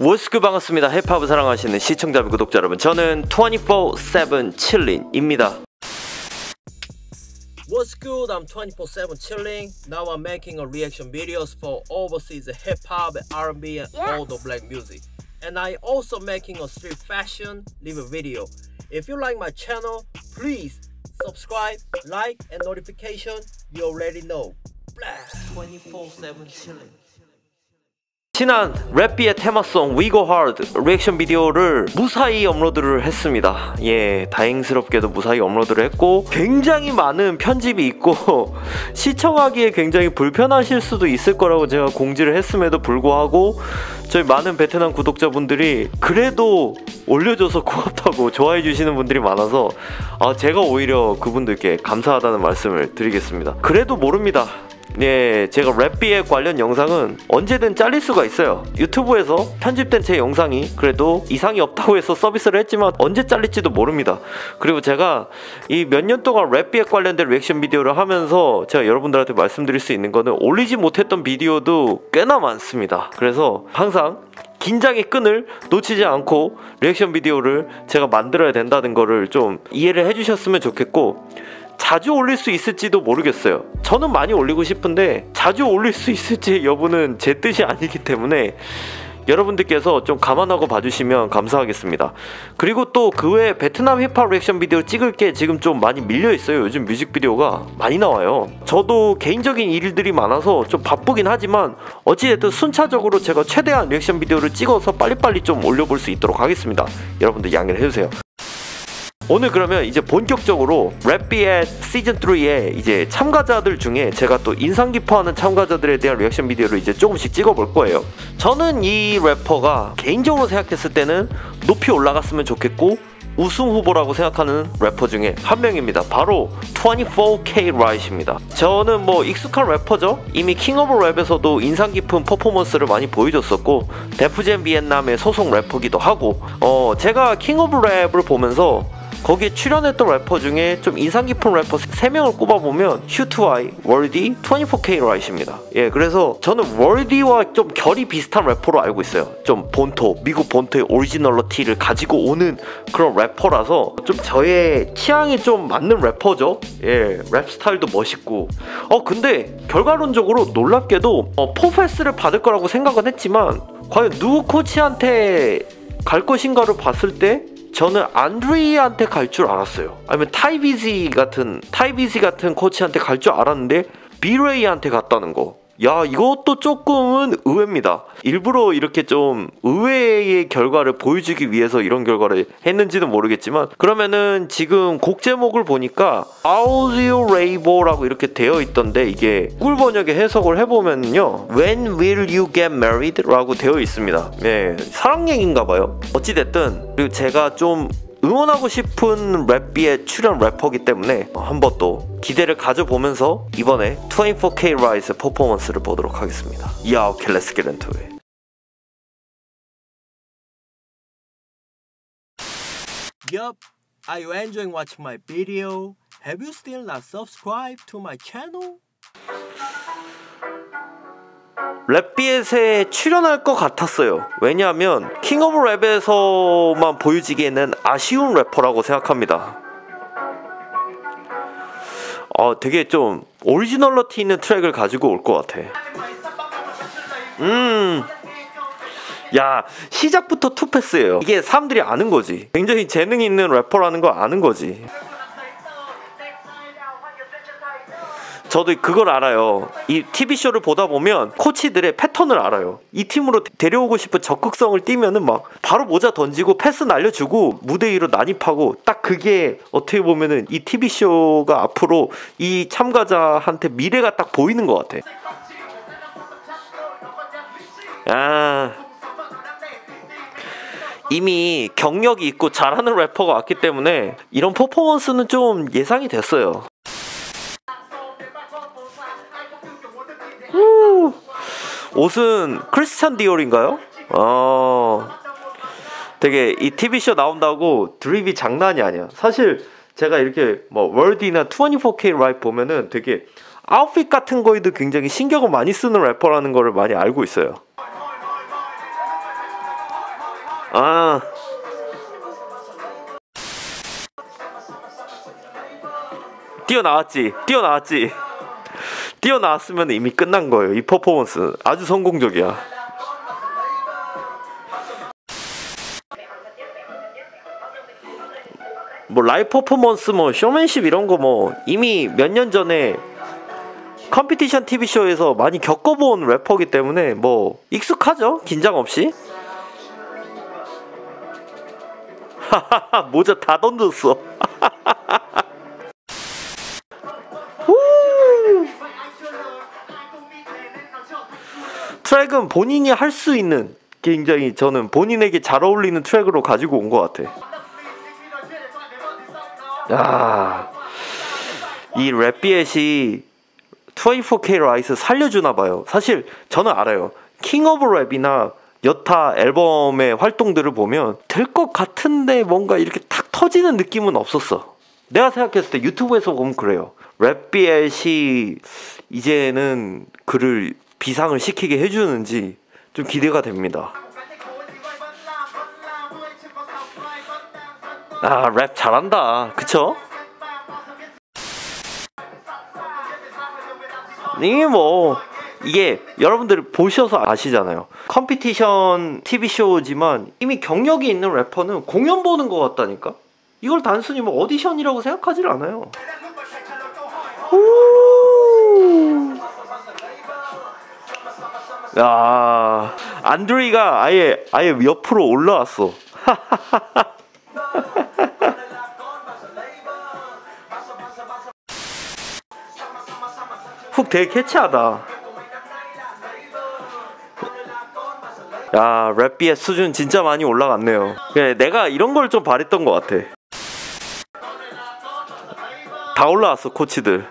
워스크 반갑습니다. 힙합을 사랑하시는 시청자 구독자 여러분, 저는 24/7 칠린입니다. What's good? I'm 24/7 chilling. Now I'm making a reaction videos for overseas hip hop, R&B, and all the black music. And I also making a street fashion review video. If you like my channel, please subscribe, like, and notification. You already know. Blast 24/7 chilling. 지난 랩비의 테마송 We Go Hard 리액션 비디오를 무사히 업로드를 했습니다. 예, 다행스럽게도 무사히 업로드를 했고, 굉장히 많은 편집이 있고 시청하기에 굉장히 불편하실 수도 있을 거라고 제가 공지를 했음에도 불구하고 저희 많은 베트남 구독자분들이 그래도 올려줘서 고맙다고 좋아해 주시는 분들이 많아서 제가 오히려 그분들께 감사하다는 말씀을 드리겠습니다. 그래도 모릅니다. 예, 제가 랩비에 관련 영상은 언제든 잘릴 수가 있어요. 유튜브에서 편집된 제 영상이 그래도 이상이 없다고 해서 서비스를 했지만 언제 잘릴지도 모릅니다. 그리고 제가 이 몇 년 동안 랩비에 관련된 리액션 비디오를 하면서 제가 여러분들한테 말씀드릴 수 있는 거는 올리지 못했던 비디오도 꽤나 많습니다. 그래서 항상 긴장의 끈을 놓치지 않고 리액션 비디오를 제가 만들어야 된다는 거를 좀 이해를 해주셨으면 좋겠고, 자주 올릴 수 있을지도 모르겠어요. 저는 많이 올리고 싶은데 자주 올릴 수 있을지 여부는 제 뜻이 아니기 때문에 여러분들께서 좀 감안하고 봐주시면 감사하겠습니다. 그리고 또 그 외에 베트남 힙합 리액션 비디오 찍을 게 지금 좀 많이 밀려있어요. 요즘 뮤직비디오가 많이 나와요. 저도 개인적인 일들이 많아서 좀 바쁘긴 하지만 어찌됐든 순차적으로 제가 최대한 리액션 비디오를 찍어서 빨리빨리 좀 올려볼 수 있도록 하겠습니다. 여러분들 양해를 해주세요. 오늘 그러면 이제 본격적으로 랩비의 시즌3의 이제 참가자들 중에 제가 또 인상 깊어하는 참가자들에 대한 리액션 비디오를 이제 조금씩 찍어볼 거예요. 저는 이 래퍼가 개인적으로 생각했을 때는 높이 올라갔으면 좋겠고 우승 후보라고 생각하는 래퍼 중에 한 명입니다. 바로 24K Right입니다. 저는 뭐 익숙한 래퍼죠. 이미 킹 오브 랩에서도 인상 깊은 퍼포먼스를 많이 보여줬었고 데프잼 비엔남의 소속 래퍼기도 하고, 제가 킹 오브 랩을 보면서 거기에 출연했던 래퍼 중에 좀 인상 깊은 래퍼 3명을 꼽아보면 휴트와이, 월디, 24K Right입니다. 예, 그래서 저는 월디와 좀 결이 비슷한 래퍼로 알고 있어요. 좀 본토, 미국 본토의 오리지널리티를 가지고 오는 그런 래퍼라서 좀 저의 취향이 좀 맞는 래퍼죠. 예, 랩 스타일도 멋있고. 근데 결과론적으로 놀랍게도 포패스를 받을 거라고 생각은 했지만 과연 누구 코치한테 갈 것인가를 봤을 때 저는 안드레이한테 갈 줄 알았어요. 아니면 타이비지 같은 코치한테 갈 줄 알았는데 비레이한테 갔다는 거. 야, 이것도 조금은 의외입니다. 일부러 이렇게 좀 의외의 결과를 보여주기 위해서 이런 결과를 했는지는 모르겠지만, 그러면은 지금 곡 제목을 보니까 Audio Rainbow라고 이렇게 되어 있던데, 이게 구글 번역에 해석을 해보면요 When will you get married? 라고 되어 있습니다. 예, 사랑 얘기인가봐요. 어찌됐든, 그리고 제가 좀 응원하고 싶은 랩비의 출연 래퍼기 때문에 한번 또 기대를 가져보면서 이번에 24K Right의 퍼포먼스를 보도록 하겠습니다. Yeah, okay, let's get into it. Yup, are you enjoying watching my video? Have you still not subscribed to my channel? 랩비엣에 출연할 것 같았어요. 왜냐하면 킹 오브 랩에서만 보여지기에는 아쉬운 래퍼라고 생각합니다. 되게 좀 오리지널리티 있는 트랙을 가지고 올 것 같아. 야, 시작부터 투패스예요. 이게 사람들이 아는 거지. 굉장히 재능 있는 래퍼라는 거 아는 거지. 저도 그걸 알아요. 이 TV쇼를 보다 보면 코치들의 패턴을 알아요. 이 팀으로 데려오고 싶은 적극성을 띠면은 막 바로 모자 던지고 패스 날려주고 무대 위로 난입하고, 딱 그게 어떻게 보면은 이 TV쇼가 앞으로 이 참가자한테 미래가 딱 보이는 것 같아. 이미 경력이 있고 잘하는 래퍼가 왔기 때문에 이런 퍼포먼스는 좀 예상이 됐어요. 옷은 크리스찬 디올인가요? 되게 이 TV쇼 나온다고 드립이 장난이 아니야. 사실 제가 이렇게 뭐 월디나 24K Right 보면은 되게 아웃핏 같은 거에도 굉장히 신경을 많이 쓰는 래퍼라는 거를 많이 알고 있어요. 아 뛰어나왔으면 이미 끝난 거예요. 이 퍼포먼스 아주 성공적이야. 뭐 라이브 퍼포먼스 뭐 쇼맨십 이런 거 뭐 이미 몇 년 전에 컴피티션 TV쇼에서 많이 겪어본 래퍼기 때문에 뭐 익숙하죠? 긴장 없이. 하하하 모자 다 던졌어. 트랙은 본인이 할 수 있는 굉장히 저는 본인에게 잘 어울리는 트랙으로 가지고 온 것 같아. 야, 이 랩비엣이 24K 라이스 살려주나봐요. 사실 저는 알아요. 킹 오브 랩이나 여타 앨범의 활동들을 보면 될 것 같은데 뭔가 이렇게 탁 터지는 느낌은 없었어. 내가 생각했을 때 유튜브에서 보면 그래요. 랩비엣이 이제는 그를 비상을 시키게 해주는지 좀 기대가 됩니다. 아, 랩 잘한다. 그쵸? 이게 뭐 이게 여러분들이 보셔서 아시잖아요. 컴피티션 TV쇼지만 이미 경력이 있는 래퍼는 공연 보는 것 같다니까? 이걸 단순히 뭐 오디션이라고 생각하질 않아요. 야, 안드레이가 아예 옆으로 올라왔어. 훅 되게 캐치하다. 야, 랩비의 수준 진짜 많이 올라갔네요. 그래, 내가 이런 걸 좀 바랬던 것 같아. 다 올라왔어, 코치들.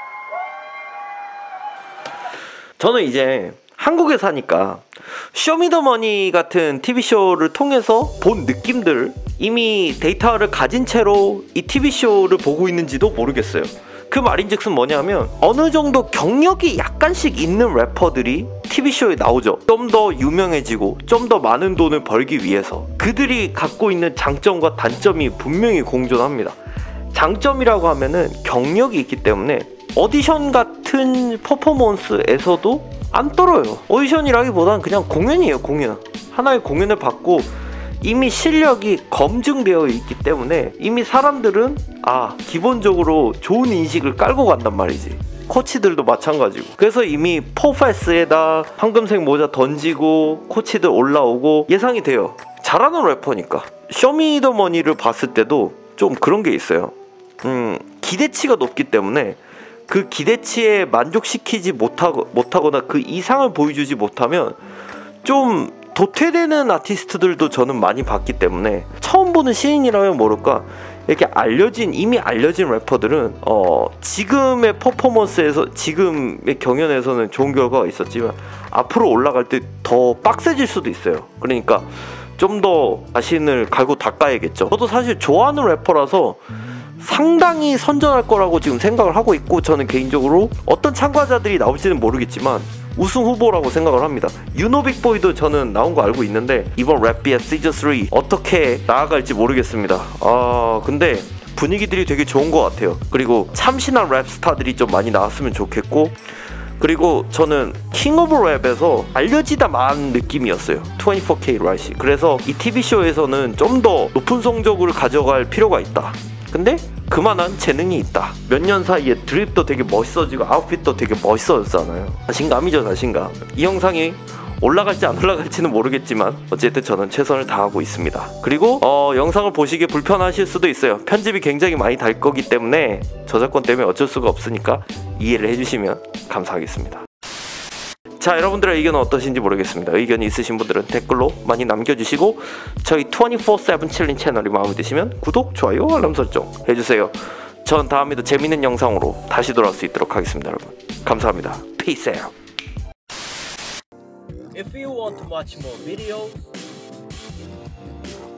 저는 이제 한국에 사니까 쇼미더머니 같은 TV쇼를 통해서 본 느낌들, 이미 데이터를 가진 채로 이 TV쇼를 보고 있는지도 모르겠어요. 그 말인즉슨 뭐냐면 어느 정도 경력이 약간씩 있는 래퍼들이 TV쇼에 나오죠. 좀 더 유명해지고 좀 더 많은 돈을 벌기 위해서 그들이 갖고 있는 장점과 단점이 분명히 공존합니다. 장점이라고 하면은 경력이 있기 때문에 오디션 같은 퍼포먼스에서도 안 떨어요. 오디션이라기보단 그냥 공연이에요. 공연. 하나의 공연을 받고 이미 실력이 검증되어 있기 때문에 이미 사람들은 기본적으로 좋은 인식을 깔고 간단 말이지. 코치들도 마찬가지고. 그래서 이미 포패스에다 황금색 모자 던지고 코치들 올라오고 예상이 돼요. 잘하는 래퍼니까. 쇼미더머니를 봤을 때도 좀 그런 게 있어요. 기대치가 높기 때문에 그 기대치에 만족시키지 못하거나 그 이상을 보여주지 못하면 좀 도태되는 아티스트들도 저는 많이 봤기 때문에 처음 보는 신인이라면 모를까 이렇게 이미 알려진 래퍼들은 지금의 퍼포먼스에서 지금의 경연에서는 좋은 결과가 있었지만 앞으로 올라갈 때 더 빡세질 수도 있어요. 그러니까 좀 더 자신을 갈고 닦아야겠죠. 저도 사실 좋아하는 래퍼라서 상당히 선전할 거라고 지금 생각을 하고 있고, 저는 개인적으로 어떤 참가자들이 나올지는 모르겠지만 우승 후보라고 생각을 합니다. 유노빅보이도 저는 나온 거 알고 있는데 이번 랩비의 시즌3 어떻게 나아갈지 모르겠습니다. 근데 분위기들이 되게 좋은 것 같아요. 그리고 참신한 랩스타들이 좀 많이 나왔으면 좋겠고, 그리고 저는 킹 오브 랩에서 알려지다만 느낌이었어요. 24K 라이시. 그래서 이 TV쇼에서는 좀 더 높은 성적을 가져갈 필요가 있다. 근데 그만한 재능이 있다. 몇 년 사이에 드립도 되게 멋있어지고 아웃핏도 되게 멋있어졌잖아요. 자신감이죠, 자신감. 이 영상이 올라갈지 안 올라갈지는 모르겠지만 어쨌든 저는 최선을 다하고 있습니다. 그리고 영상을 보시기에 불편하실 수도 있어요. 편집이 굉장히 많이 달 거기 때문에 저작권 때문에 어쩔 수가 없으니까 이해를 해주시면 감사하겠습니다. 자, 여러분들의 의견은 어떠신지 모르겠습니다. 의견이 있으신 분들은 댓글로 많이 남겨주시고 저희 24/7 칠린 채널이 마음에 드시면 구독, 좋아요, 알람 설정 해주세요. 전 다음에도 재밌는 영상으로 다시 돌아올 수 있도록 하겠습니다. 여러분 감사합니다. Peace out. If you want to watch more videos,